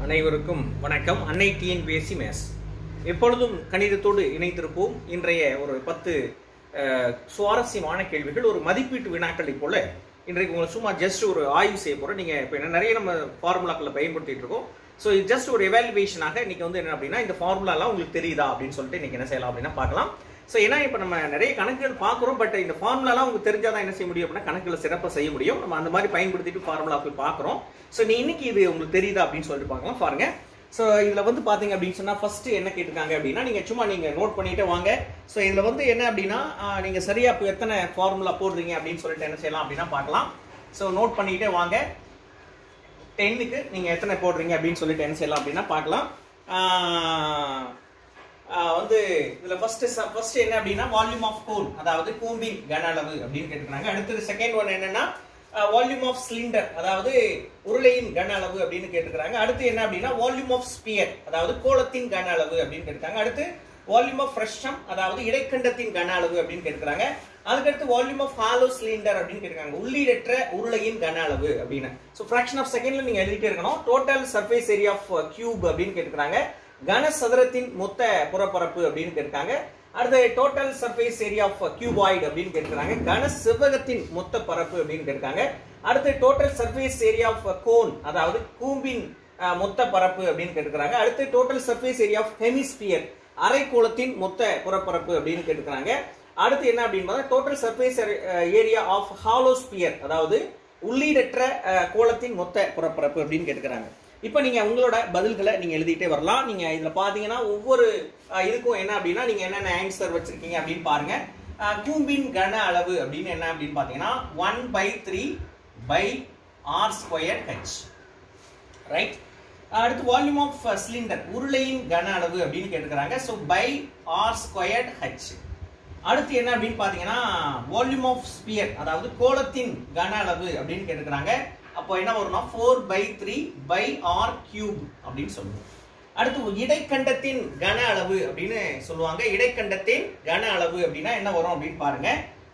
அனைவருக்கும் வணக்கம். அன்னை Tnpsc மேத்ஸ் எப்பொழுதும் கணிதத்தோடு இணைந்திருப்போம். இன்றைய ஒரு 10 சுவாரஸ்யமான கேள்விகள், ஒரு மதிப்பீட்டு வினாக்களை போல இன்றைக்கு உங்களுக்கு சும்மா ஜஸ்ட் ஒரு ஆய்வு செய்ய போகிறோம். நீங்கள் இப்போ நிறைய நம்ம ஃபார்முலாக்களை பயன்படுத்திட்டு இருக்கோம். ஸோ இது ஜஸ்ட் ஒரு எவாலுவேஷனாக இன்னைக்கு வந்து என்ன அப்படின்னா, இந்த ஃபார்முலாலாம் உங்களுக்கு தெரியுதா அப்படின்னு சொல்லிட்டு இன்னைக்கு என்ன செய்யலாம் அப்படின்னா பார்க்கலாம். ஸோ ஏன்னா இப்போ நம்ம நிறைய கணக்குகள் பார்க்குறோம், பட் இந்த ஃபார்முலாலாம் உங்களுக்கு தெரிஞ்சாதான் என்ன செய்ய முடியும் அப்படின்னா கணக்குகளை சிறப்பாக செய்ய முடியும். நம்ம அந்த மாதிரி பயன்படுத்திட்டு ஃபார்முலாக்கள் பார்க்குறோம். ஸோ நீ இன்னைக்கு இது உங்களுக்கு தெரியுதா அப்படின்னு சொல்லிட்டு பார்க்கலாம். பாருங்க. ஸோ இதில் வந்து பார்த்தீங்க அப்படின்னு சொன்னால் ஃபர்ஸ்ட் என்ன கேட்டிருக்காங்க அப்படின்னா, நீங்கள் சும்மா நீங்கள் நோட் பண்ணிட்டு வாங்க. ஸோ இதில் வந்து என்ன அப்படின்னா, நீங்கள் சரியாக இப்போ எத்தனை ஃபார்முலா போடுறீங்க அப்படின்னு சொல்லிட்டு என்ன செய்யலாம் அப்படின்னா பார்க்கலாம். ஸோ நோட் பண்ணிக்கிட்டே வாங்க. 10க்கு நீங்கள் எத்தனை போடுறீங்க அப்படின்னு சொல்லிட்டு என்ன செய்யலாம் அப்படின்னா பார்க்கலாம். வந்து இதில் ஃபர்ஸ்ட் என்ன அப்படின்னா வால்யூம் ஆஃப் கோன், அதாவது கூம்பின் கன அளவு அப்படின்னு கேட்டுக்கிறாங்க. அடுத்தது செகண்ட் ஒன் என்னன்னா வால்யூம் ஆஃப் சிலிண்டர், அதாவது உருளையின் கன அளவு அப்படின்னு கேட்டுக்கிறாங்க. அடுத்து என்ன அப்படின்னா வால்யூம் ஆஃப் ஸ்பியர், அதாவது கோளத்தின் கன அளவு அப்படின்னு கேட்டுக்கிறாங்க. அடுத்து வால்யூம் ஆஃப் ஃப்ரெஷம், அதாவது இடைக்கண்டத்தின் கன அளவு அப்படின்னு கேட்டுக்கிறாங்க. அதுக்கடுத்து வால்யூம் ஆஃப் ஹாலோ சிலிண்டர் அப்படின்னு கேட்டுக்கிறாங்க, உள்ளீடற்ற உருளையின் கன அளவு அப்படின்னு. ஸோ ஃபிராக்ஷன் ஆஃப் செகண்ட்ல நீங்க எழுதிட்டே இருக்கணும். Total surface area of cube அப்படின்னு கேட்டுக்கிறாங்க. கனசதுரத்தின் மொத்த புறப்பரப்பு அப்படின்னு கேட்கிறாங்க. அடுத்து total surface area of cuboid அப்படின்னு கேட்கிறாங்க. கன செவ்வகத்தின் மொத்த பரப்பு அப்படின்னு கேட்கிறாங்க. அடுத்து total surface area of cone, அதாவது கூம்பின் மொத்த பரப்பு அப்படின்னு கேட்கிறாங்க. அடுத்து total surface area of hemisphere, அரைக்கோளத்தின் மொத்த புறப்பரப்பு அப்படின்னு கேட்கிறாங்க. அடுத்து என்ன அப்படின்னு total surface area of hollow sphere, அதாவது உள்ளீடற்ற கோளத்தின் மொத்த புறப்பரப்பு அப்படின்னு கேட்கிறாங்க. இப்போ நீங்க உங்களோட பதில்களை நீங்க எழுதிட்டே வரலாம். நீங்க இதுல பாத்தீங்கன்னா ஒவ்வொரு இதுக்கும் என்ன அப்படின்னா நீங்க என்னென்ன ஆன்சர் வச்சிருக்கீங்க அப்படின்னு பாருங்க. கூம்பின் கன அளவு அப்படின்னு என்ன அப்படின்னு பாத்தீங்கன்னா 1/3/r²h, ரைட். அடுத்து வால்யூம் ஆஃப் சிலிண்டர், உருளையின் கன அளவு அப்படின்னு கேட்டுக்கிறாங்க. So pi r²h. அடுத்து என்ன அப்படின்னு பாத்தீங்கன்னா வால்யூம் ஆஃப் ஸ்பியர், அதாவது கோளத்தின் கன அளவு அப்படின்னு கேட்டுக்கிறாங்க. அப்போ என்ன வரும்னா 4/3/r³ அப்படின்னு சொல்லுவோம். அடுத்து இடைக்கண்டத்தின் கன அளவு அப்படின்னு சொல்லுவாங்க. இடைக்கண்டத்தின் கன அளவு அப்படின்னா என்ன வரும் அப்படின்னு பாருங்க.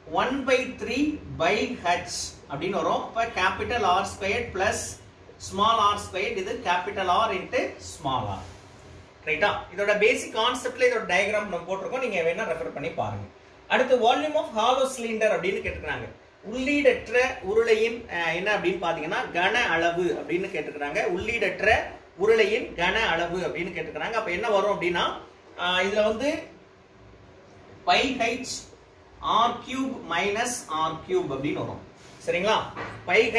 1/3/h அப்படின்னு வரும். அப்ப capital R² plus small r², இது capital R into small r, ரைட்டா. இதோட பேசிக் கான்செப்ட்ல இதோட டயக்ராம் நம்ம போட்டிருக்கோம், நீங்க வேணா ரெஃபர் பண்ணி பாருங்க. அடுத்து வால்யூம் ஆஃப் ஹாலோ சிலிண்டர் அப்படின்னு கேட்டுக்கிறாங்க. உள்ளீடற்ற உருளையின் என்ன அப்படின்னு பாத்தீங்கன்னா கன அளவு அப்படின்னு கேட்டுக்கிறாங்க. உள்ளீடற்ற உருளையின் கன அளவு அப்படின்னு கேட்டுக்கிறாங்க. அப்ப என்ன வரும் அப்படின்னா இதுல வந்து πh r³ மைனஸ் r³ அப்படின்னு வரும், சரிங்களா. πh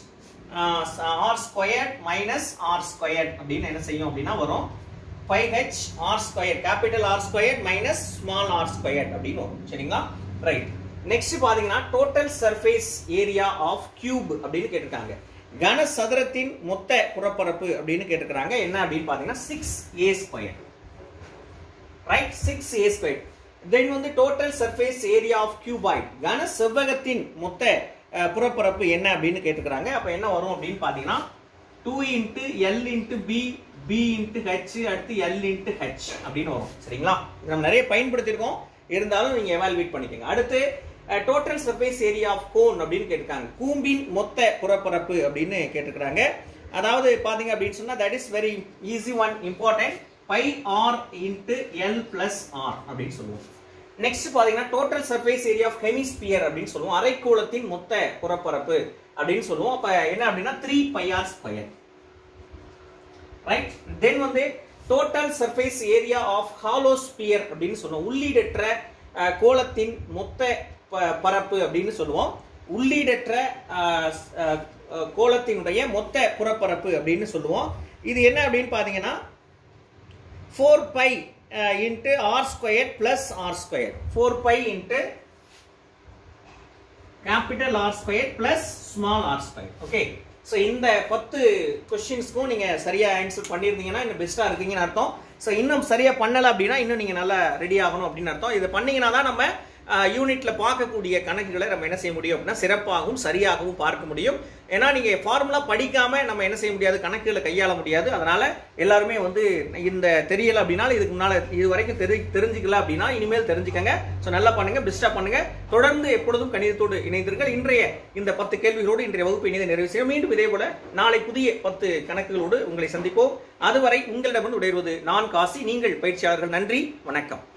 r² மைனஸ் r² அப்படின்னு என்ன செய்யும் அப்படின்னா வரும் πh r², capital R² minus small r² அப்படின்னு வரும், சரிங்களா, ரைட். நெக்ஸ்ட் பாத்தீங்கன்னா total surface area of cube அப்படின்னு கேட்டிருக்காங்க. கனசதுரத்தின் மொத்த புறப்பரப்பு அப்படின்னு கேட்டிருக்காங்க. என்ன அப்படின்னு பாத்தீங்கன்னா 6a², ரைட். 6a². தென் வந்து total surface area of cuboid, கன செவ்வகத்தின் மொத்த புறப்பரப்பு என்ன அப்படின்னு கேட்டிருக்காங்க. அப்ப என்ன வரும் அப்படின்னு பாத்தீங்கன்னா 2 × L × B, B × H, அடுத்து L × H அப்படின்னு வரும், சரிங்களா. நம்ம நிறைய பயன்படுத்தியிருக்கோம், இருந்தாலும் நீங்க எவாலுவேட் பண்ணிக்கோங்க. அடுத்து total surface area of cone அப்படின்னு கேட்டிருக்காங்க. கூம்பின் மொத்த புறப்பரப்பு அப்படின்னு கேட்டிருக்காங்க. அதாவது பாத்தீங்க அப்படின்னு சொன்னா that is very easy one, important. πr × L + r அப்படின்னு சொல்லுவோம். நெக்ஸ்ட் பாத்தீங்கன்னா total surface area of hemisphere அப்படின்னு சொல்லுவோம். அரைக்கோளத்தின் மொத்த புறப்பரப்பு அப்படின்னு சொல்லுவோம். அப்ப என்ன அப்படின்னா 3πr², ரைட். தென் வந்து total surface area of hollow sphere அப்படின்னு சொல்லுவோம். உள்ளீடற்ற கோளத்தின் மொத்த பரப்பு அப்படின்னு சொல்லுவோம். உள்ளீடற்ற கோளத்தினுடைய மொத்த புறப்பரப்பு அப்படின்னு சொல்லுவோம். இது என்ன அப்படின்னு பாத்தீங்கன்னா 4π × r² plus r², 4π × capital R² plus small r², okay. So இந்த 10 கொஸ்டின்ஸ்க்கும் நீங்க சரியா ஆன்சர் பண்ணியிருந்தீங்கன்னா இன்னும் பெஸ்டா இருக்கீங்கன்னு அர்த்தம். ஸோ இன்னும் சரியா பண்ணல அப்படின்னா இன்னும் நீங்க நல்லா ரெடி ஆகணும் அப்படின்னு அர்த்தம். இதை பண்ணீங்கன்னா தான் நம்ம யூனிட்ல பார்க்கக்கூடிய கணக்குகளை நம்ம என்ன செய்ய முடியும் அப்படின்னா சிறப்பாகவும் சரியாகவும் பார்க்க முடியும். ஏன்னா நீங்க ஃபார்முலா படிக்காம நம்ம என்ன செய்ய முடியாது, கணக்குகளை கையாள முடியாது. அதனால எல்லாருமே வந்து இந்த தெரியல அப்படின்னா, இதுக்கு முன்னால இது வரைக்கும் தெரிஞ்சுக்கல அப்படின்னா இனிமேல் தெரிஞ்சுக்கங்க. ஸோ நல்லா பண்ணுங்க, பெஸ்டா பண்ணுங்க. தொடர்ந்து எப்பொழுதும் கணிதத்தோடு இணைந்திருங்கள். இன்றைய இந்த 10 கேள்விகளோடு இன்றைய வகுப்பை இணைந்து நிறைவு செய்ய மீண்டும் இதே போல நாளை புதிய 10 கணக்குகளோடு உங்களை சந்திப்போம். அதுவரை உங்களிடமிருந்து விடைபெறுவது நான் காசி, நீங்கள் பயிற்சியாளர்கள். நன்றி, வணக்கம்.